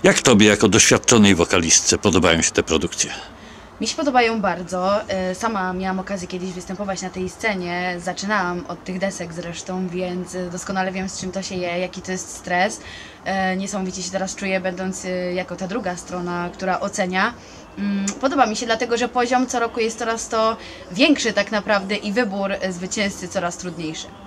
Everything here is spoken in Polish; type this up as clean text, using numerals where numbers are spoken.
Jak tobie, jako doświadczonej wokalistce, podobają się te produkcje? Mi się podobają bardzo. Sama miałam okazję kiedyś występować na tej scenie. Zaczynałam od tych desek zresztą, więc doskonale wiem, z czym to się je, jaki to jest stres. Niesamowicie się teraz czuję, będąc jako ta druga strona, która ocenia. Podoba mi się, dlatego że poziom co roku jest coraz to większy tak naprawdę i wybór zwycięzcy coraz trudniejszy.